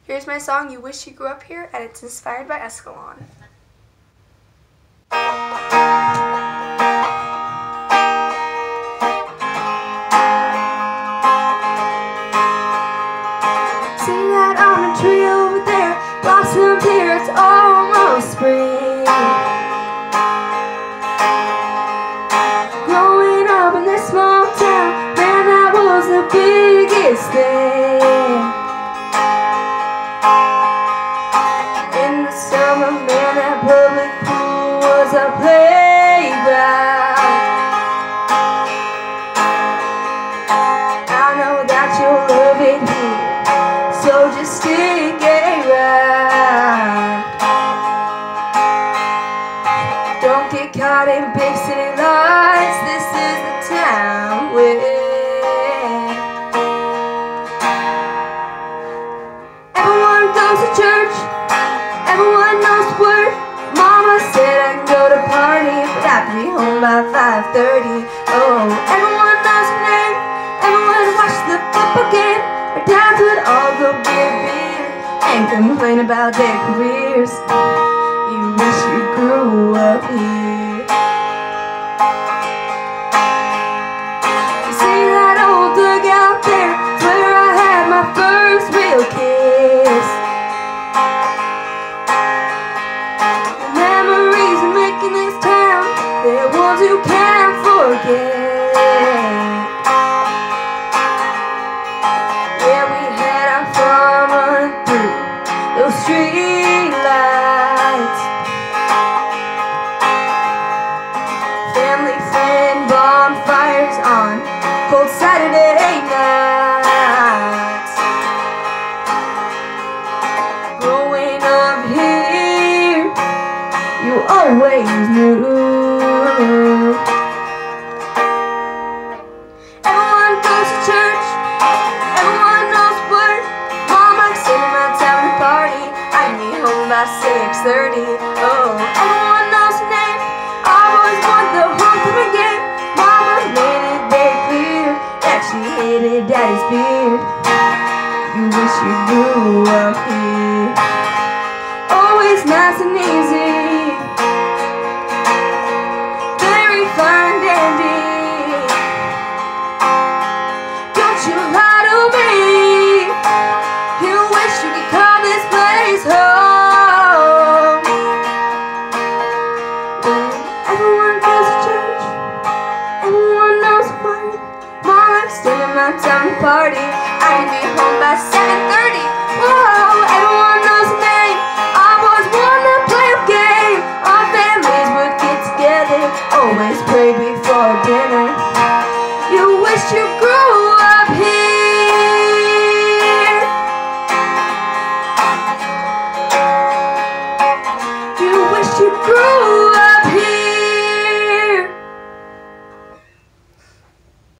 Here's my song, You Wish You Grew Up Here, and it's inspired by Escalon. See that almond tree over there, blossomed here, it's almost spring. Growing up in this small town, man, that was the biggest thing. In the summer, man, that public pool was a playground. I know that you'll love it here, so just stick around. Don't get caught in big city lights, this is the town we're. Everyone goes to church, everyone knows the word. Mama said I can go to party, but I have to be home by 5:30. Oh, everyone knows her name, everyone watches the football game. Our dads would all go get beer and complain about their careers. You wish you grew up here. You see that old dugout there, it's where I had my first real kiss. The memories of making this town, they're ones you can't forget. Street lights, family friend bonfires on cold Saturday nights. Growing up here, you always knew. Everyone goes to church, everyone knows the word. Mama said my time to party, by 6:30. Oh, everyone knows her name. I always want the home from again. Mama made it very clear that she hated Daddy's beard. You wish you grew up here. Always nice and easy, very fine dandy. Don't you lie to me. You wish you could call this place home. My time to party, I can be home by 7:30. Whoa, everyone knows the name. I was one to play a game. Our families would get together, always pray before dinner. You wish you grew up here. You wish you grew